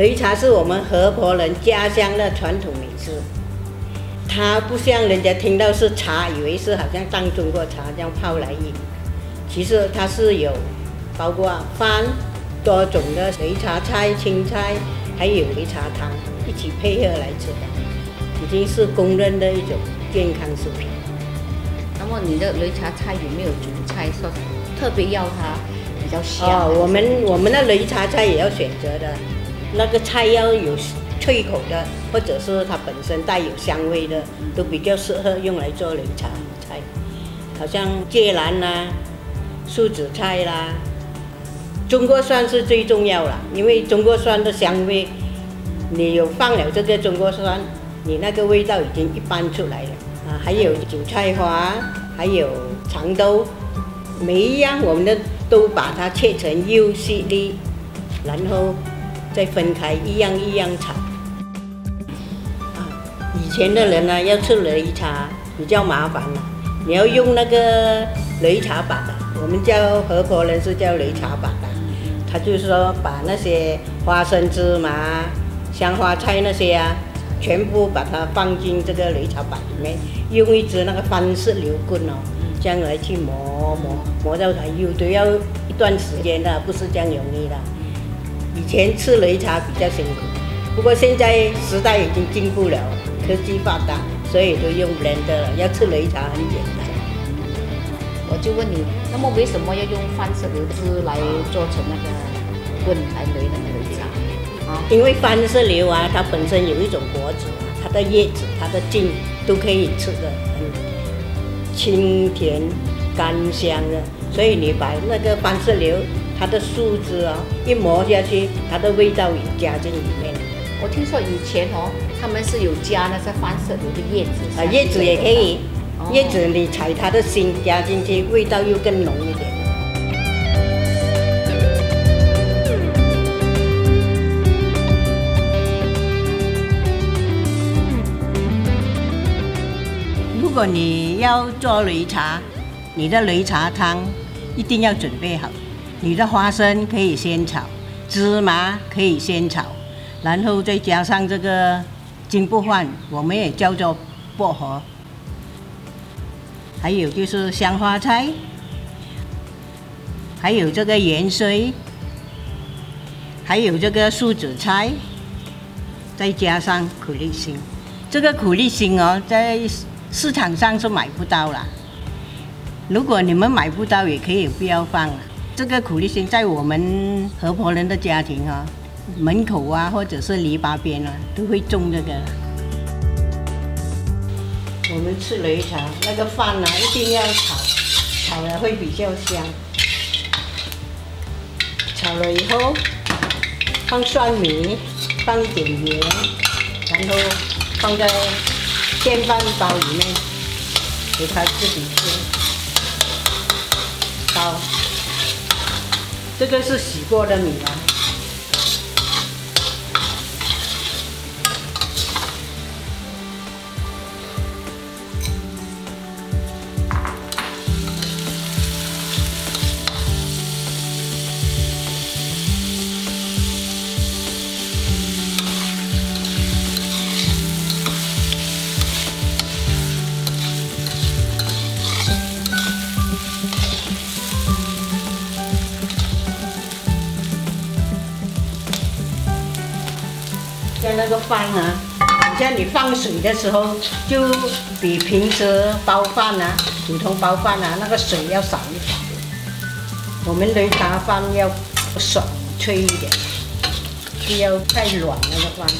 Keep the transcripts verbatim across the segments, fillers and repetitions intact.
擂茶是我们河婆人家乡的传统美食，它不像人家听到是茶，以为是好像当中国茶这样泡来饮，其实它是有包括饭、多种的擂茶菜、青菜，还有擂茶汤一起配合来吃的，已经是公认的一种健康食品。 那么你的擂茶菜有没有主菜说特别要它比较香？ 哦，我们我们的擂茶菜也要选择的，那个菜要有脆口的，或者是它本身带有香味的，都比较适合用来做擂茶菜。好像芥兰啦、素子菜啦，中国蒜是最重要了，因为中国蒜的香味，你有放了这个中国蒜，你那个味道已经一般出来了。啊，还有韭菜花，还有长豆，每一样我们的都把它切成幼细粒，然后再分开一样一样炒。啊，以前的人呢，要吃擂茶比较麻烦了，你要用那个擂茶把的，我们叫河婆人是叫擂茶把的，他就是说把那些花生、芝麻、香花菜那些啊。全部把它放进这个擂茶板里面，用一支那个番式流棍哦，这样来去磨磨磨到它幼，都要一段时间的，不是这样容易的。以前吃擂茶比较辛苦，不过现在时代已经进步了，科技发达，所以都用 blender 了。要吃擂茶很简单。 我就问你，那么为什么要用番式流汁来做成那个棍来擂那个擂茶？ 因为番式榴啊，它本身有一种果子啊，它的叶子、它的茎都可以吃的，很清甜、甘香的。所以你把那个番式榴，它的树枝啊一磨下去，它的味道也加进里面。 我听说以前哦，他们是有加那些番式榴的叶子。 啊，叶子也可以，哦、叶子你采它的芯加进去，味道又更浓一点。如果你要做擂茶，你的擂茶汤一定要准备好。你的花生可以先炒，芝麻可以先炒，然后再加上这个金不换，我们也叫做薄荷，还有就是香花菜，还有这个芫荽，还有这个素子菜，再加上苦力星。这个苦力星哦，在市场上是买不到啦，如果你们买不到，也可以不要放了。这个苦力星在我们河婆人的家庭啊，门口啊，或者是篱笆边啊，都会种这个。我们吃擂茶，那个饭啊，一定要炒，炒了会比较香。炒了以后，放蒜米，放一点盐，然后放在电饭煲里面，给它自己吃。煲，这个是洗过的米啊。像那个饭啊，像你放水的时候，就比平时煲饭啊、普通煲饭啊，那个水要少一点。我们擂茶饭要爽脆一点，不要太软那个饭。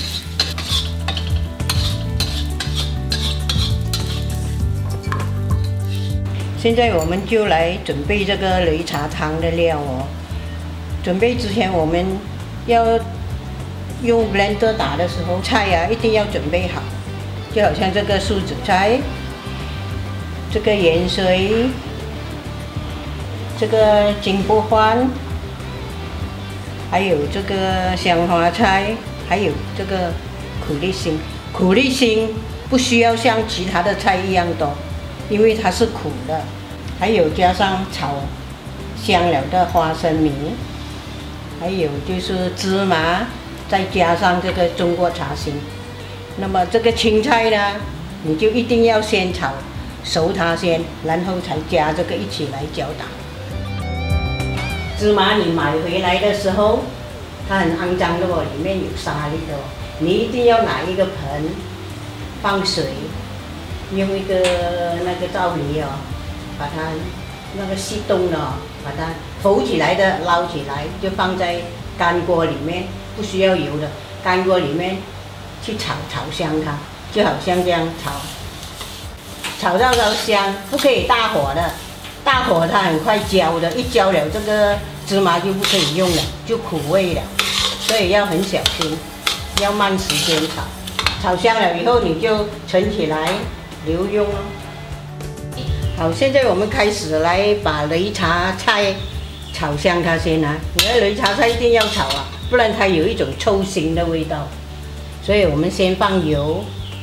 现在我们就来准备这个擂茶汤的料哦。准备之前我们要用 blender 打的时候，菜啊一定要准备好，就好像这个素子菜，这个芫荽，这个金不换，还有这个香花菜，还有这个苦力星。苦力星不需要像其他的菜一样多，因为它是苦的。还有加上炒香了的花生米，还有就是芝麻。 再加上这个中国茶心。那么这个青菜呢，你就一定要先炒熟它先，然后才加这个一起来搅打。芝麻你买回来的时候，它很肮脏的哦，里面有沙粒的哦，你一定要拿一个盆放水，用一个那个皂泥哦，把它那个细冻的哦，把它浮起来的捞起来，就放在干锅里面，不需要油的干锅里面去炒，炒香它，就好像这样炒，炒到它香，不可以大火的，大火它很快焦的，一焦了这个芝麻就不可以用了，就苦味了，所以要很小心，要慢时间炒，炒香了以后你就盛起来留用哦。好，现在我们开始来把擂茶菜炒香它先啊。你的擂茶菜一定要炒啊，不然它有一种臭腥的味道。所以我们先放油，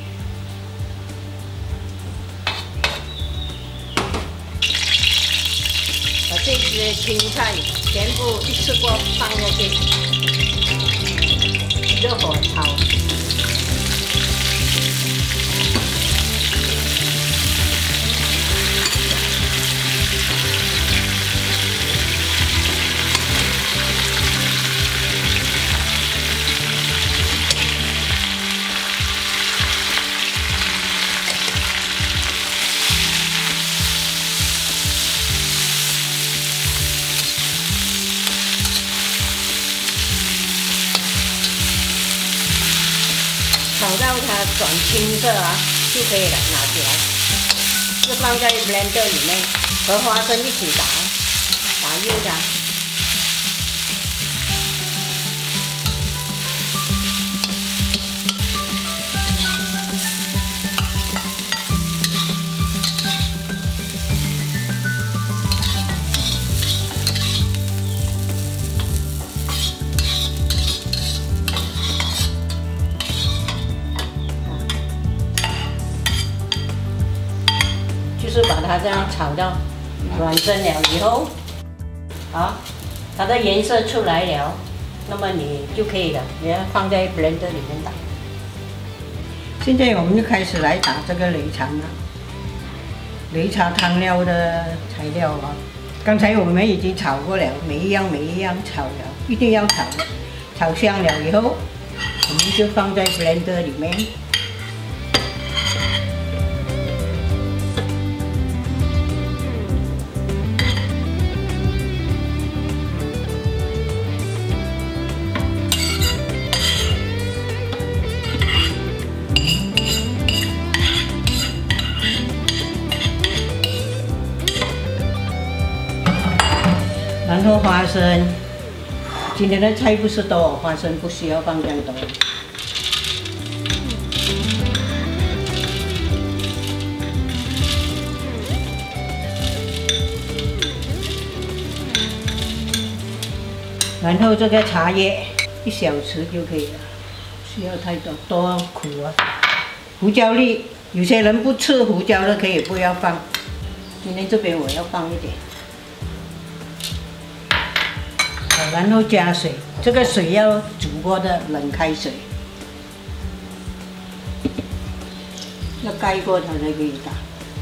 把这些青菜全部一次过放过去，热火炒。炒到它转青色啊，就可以了，拿起来，就放在 blender 里面，和花生一起打，打匀它。就是把它这样炒到软身了以后，好，它的颜色出来了，那么你就可以了，你要放在 blender 里面打。现在我们就开始来打这个擂茶了，擂茶汤料的材料啊，刚才我们已经炒过了，每一样每一样炒了，一定要炒，炒香了以后，我们就放在 blender 里面。然后花生，今天的菜不是多，花生不需要放这样多。然后这个茶叶一小匙就可以了，不需要太多，多苦啊。胡椒粒，有些人不吃胡椒的可以不要放，今天这边我要放一点。然后加水，这个水要煮过的冷开水，要盖过它才可以打。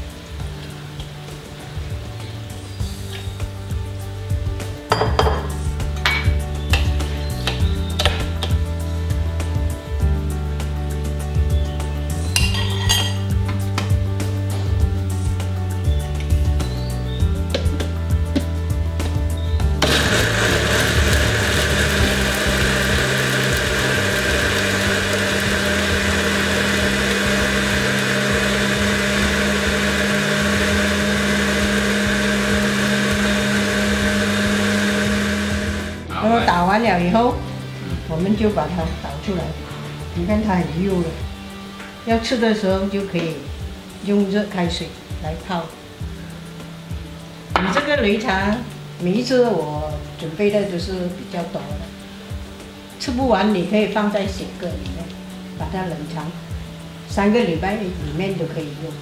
然后打完了以后，我们就把它倒出来。你看它很幼了，要吃的时候就可以用热开水来泡。你这个擂茶，每一次我准备的都是比较多的，吃不完你可以放在雪柜里面，把它冷藏三个礼拜里面都可以用。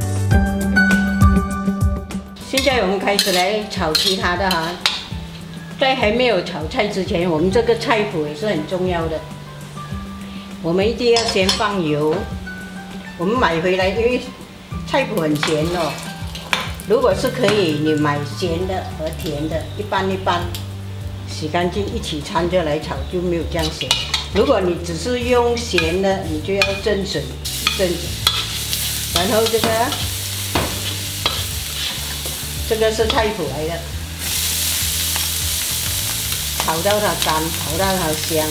现在我们开始来炒其他的哈。 在还没有炒菜之前，我们这个菜谱也是很重要的。我们一定要先放油。我们买回来，因为菜谱很咸哦。如果是可以，你买咸的和甜的，一般一般，洗干净一起掺着来炒，就没有这样咸。如果你只是用咸的，你就要蒸水蒸水。然后这个，这个是菜谱来的。 炒到它干，炒到它香。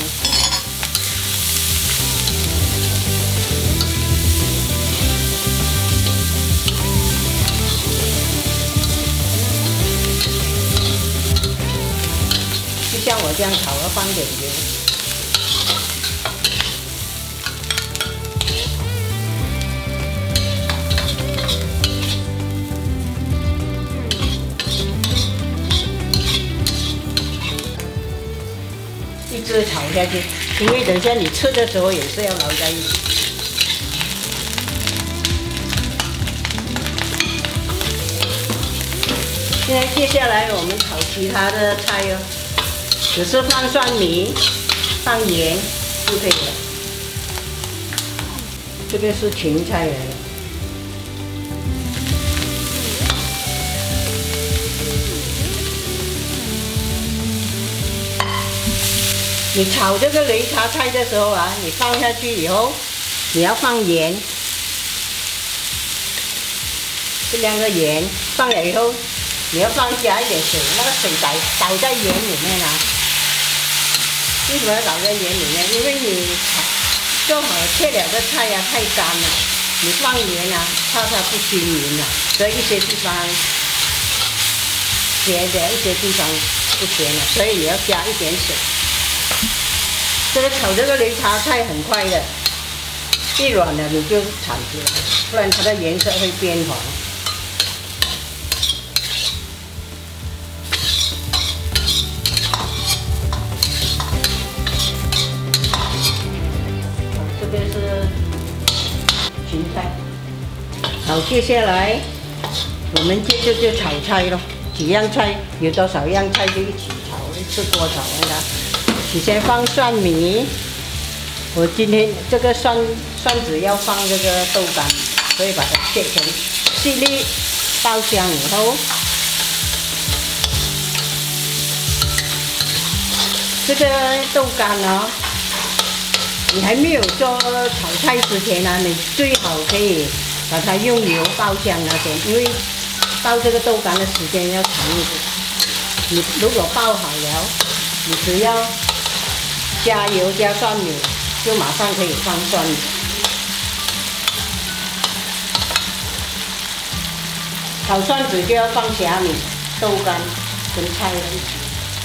就像我这样炒，要放点油。一直炒下去，因为等下你吃的时候也是要捞在一起。现在接下来我们炒其他的菜哦，只是放蒜米、放盐就可以了。这个是芹菜来的。 你炒这个擂茶菜的时候啊，你放下去以后，你要放盐，这两个盐放了以后，你要放加一点水，那个水倒倒在盐里面啊。为什么要倒在盐里面？因为你做好切了的菜呀、啊、太干了，你放盐啊，怕它不均匀了，所以一些地方咸的，一些地方不咸了，所以你要加一点水。 这个炒这个擂茶菜很快的，一软了你就铲出来，不然它的颜色会变黄。这边是芹菜，好，接下来我们接着就炒菜咯，几样菜有多少样菜就一起炒，一次过炒完它。 你先放蒜米，我今天这个蒜蒜子要放这个豆干，所以把它切成细粒，爆香以后，这个豆干哦，你还没有做炒菜之前呢、啊，你最好可以把它用油爆香那些，因为爆这个豆干的时间要长一点。你如果爆好了，你只要 加油加蒜米，就马上可以放蒜米。炒蒜子就要放虾米、豆干跟菜一起。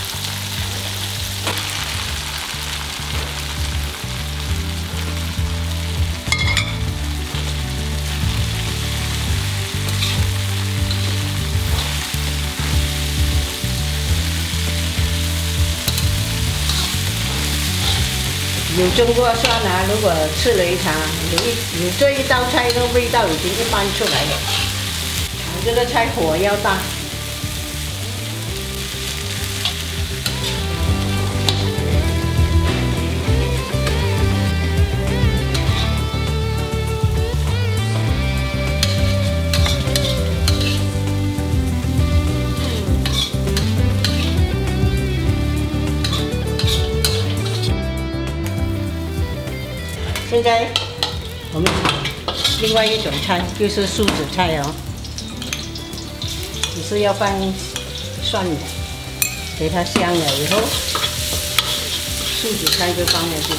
有中过蒜啊，如果吃擂茶，你一你这一道菜的味道已经一般出来了。我这个菜火要大。现在我们炒另外一种菜，就是素子菜哦，只是要放蒜的，给它香了以后，素子菜就放下去。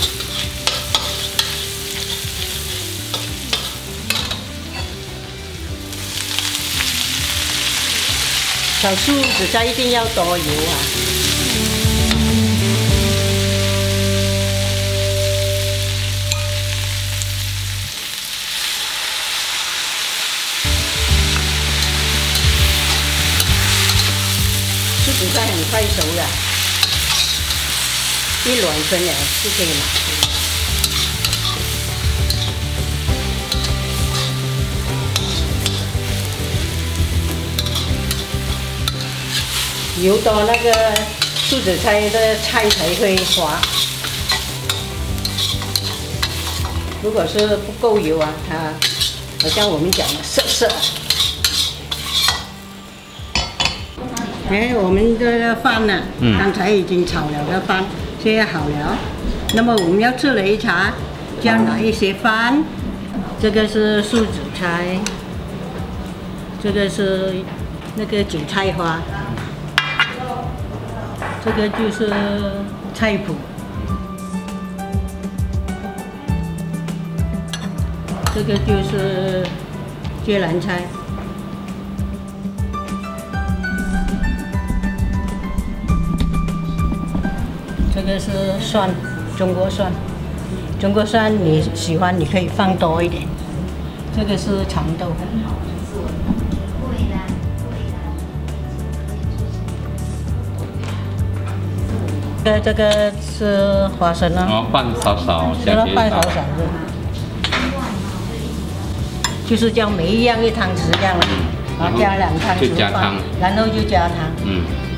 炒素子菜一定要多油啊。 蔬菜很快熟了，一软分了就可以拿出来。油多那个素子菜的菜才会滑。如果是不够油啊，它好像我们讲的涩涩。哎，我们的饭呢，嗯、刚才已经炒了的饭，现在好了。那么我们要吃擂茶，就要拿一些饭。这个是素子菜，这个是那个韭菜花，这个就是菜脯。 这个就是芥蓝菜，这个是蒜，中国蒜，中国蒜你喜欢你可以放多一点。这个是长豆腐，这个这个是花生啊， 哦，拌少少， 这个拌少少的。 就是叫每一样一汤匙这样，啊，加两汤匙饭，然后就加汤。嗯。